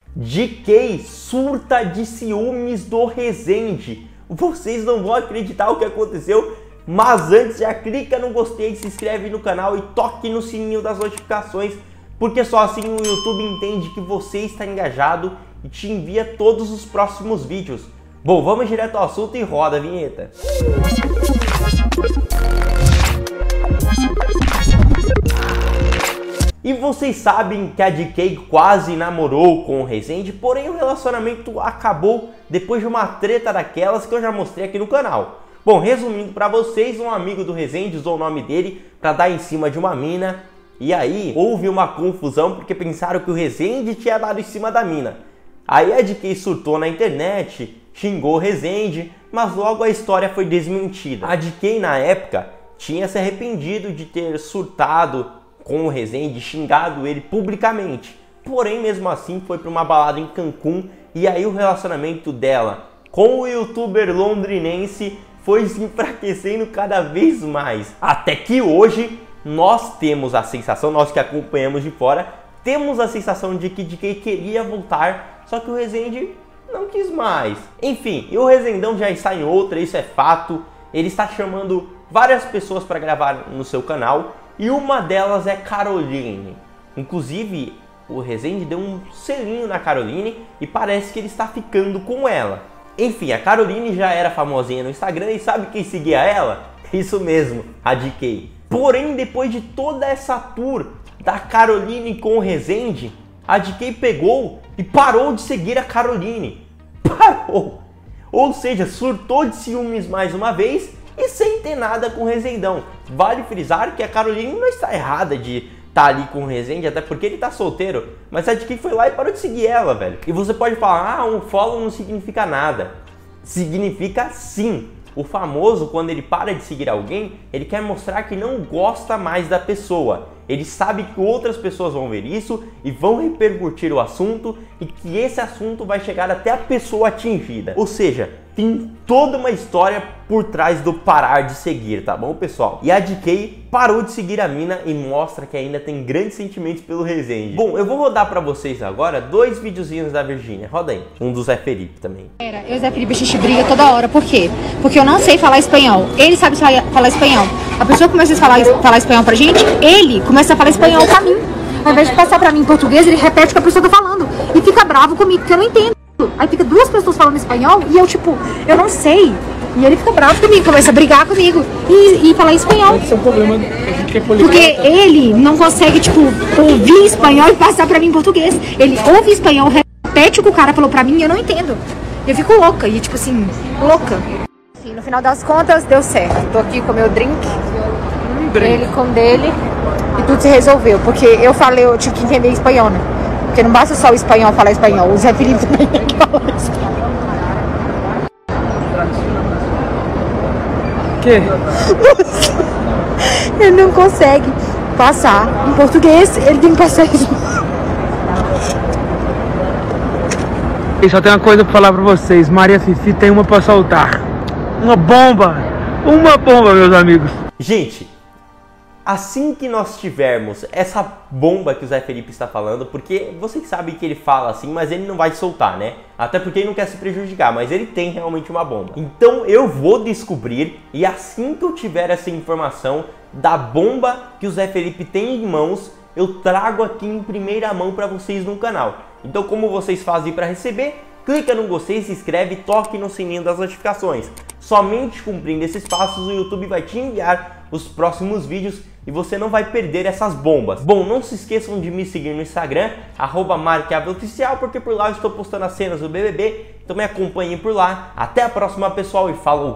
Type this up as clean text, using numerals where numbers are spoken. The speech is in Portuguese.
DK surta de ciúmes do Rezende. Vocês não vão acreditar o que aconteceu, mas antes já clica no gostei, se inscreve no canal e toque no sininho das notificações, porque só assim o YouTube entende que você está engajado e te envia todos os próximos vídeos. Bom, vamos direto ao assunto e roda a vinheta. E vocês sabem que a DK quase namorou com o Rezende, porém o relacionamento acabou depois de uma treta daquelas que eu já mostrei aqui no canal. Bom, resumindo para vocês, um amigo do Rezende usou o nome dele para dar em cima de uma mina, e aí houve uma confusão porque pensaram que o Rezende tinha dado em cima da mina. Aí a DK surtou na internet, xingou o Rezende, mas logo a história foi desmentida. A DK na época tinha se arrependido de ter surtado com o Rezende, xingado ele publicamente. Porém, mesmo assim, foi para uma balada em Cancún e aí o relacionamento dela com o youtuber londrinense foi se enfraquecendo cada vez mais. Até que hoje nós temos a sensação, nós que acompanhamos de fora, temos a sensação de que DK queria voltar, só que o Rezende não quis mais. Enfim, e o Rezendão já está em outra, isso é fato. Ele está chamando várias pessoas para gravar no seu canal e uma delas é Caroline. Inclusive, o Rezende deu um selinho na Caroline e parece que ele está ficando com ela. Enfim, a Caroline já era famosinha no Instagram e sabe quem seguia ela? Isso mesmo, a DK. Porém, depois de toda essa tour da Caroline com o Rezende, a DK pegou e parou de seguir a Caroline. Parou! Ou seja, surtou de ciúmes mais uma vez e sem ter nada com o Rezendão. Vale frisar que a Caroline não está errada de estar ali com o Rezende, até porque ele está solteiro, mas a DK foi lá e parou de seguir ela, velho. E você pode falar, ah, um follow não significa nada. Significa sim. O famoso, quando ele para de seguir alguém, ele quer mostrar que não gosta mais da pessoa. Ele sabe que outras pessoas vão ver isso e vão repercutir o assunto e que esse assunto vai chegar até a pessoa atingida. Ou seja, tem toda uma história por trás do parar de seguir, tá bom, pessoal? E a DK parou de seguir a mina e mostra que ainda tem grandes sentimentos pelo Rezende. Bom, eu vou rodar pra vocês agora 2 videozinhos da Virgínia. Roda aí. Um do Zé Felipe também. Eu e o Zé Felipe, a gente briga toda hora. Por quê? Porque eu não sei falar espanhol. Ele sabe falar espanhol. A pessoa começa a falar espanhol pra gente, ele começa a falar espanhol pra mim. Ao invés de passar pra mim em português, ele repete o que a pessoa tá falando. E fica bravo comigo, porque eu não entendo. Aí fica 2 pessoas falando espanhol e eu, tipo, eu não sei. E ele fica bravo comigo, começa a brigar comigo e falar espanhol. Esse é um problema que a gente quer policar. Porque ele não consegue, tipo, ouvir espanhol e passar pra mim em português. Ele ouve espanhol, repete o que o cara falou pra mim e eu não entendo. Eu fico louca, e tipo assim, louca. Enfim, no final das contas, deu certo. Tô aqui com o meu drink, ele com dele, e tudo se resolveu. Porque eu tive que entender espanhol, né? Porque não basta só o espanhol falar espanhol, o Zé Felipe também tem que falar espanhol. Que? Ele não consegue passar em português, ele tem que passar isso. E só tem uma coisa pra falar pra vocês, Maria Fifi tem uma pra soltar. Uma bomba, meus amigos. Gente, assim que nós tivermos essa bomba que o Zé Felipe está falando, porque vocês sabem que ele fala assim, mas ele não vai soltar, né? Até porque ele não quer se prejudicar, mas ele tem realmente uma bomba. Então eu vou descobrir, e assim que eu tiver essa informação da bomba que o Zé Felipe tem em mãos, eu trago aqui em primeira mão para vocês no canal. Então como vocês fazem para receber? Clica no gostei, se inscreve e toque no sininho das notificações. Somente cumprindo esses passos o YouTube vai te enviar os próximos vídeos e você não vai perder essas bombas. Bom, não se esqueçam de me seguir no Instagram, @marquiaveoficial, porque por lá eu estou postando as cenas do BBB, então me acompanhem por lá. Até a próxima, pessoal, e falou!